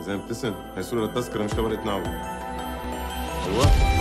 زين ابتسم، هي صورة التذكرة مش تبع التناول. ايوه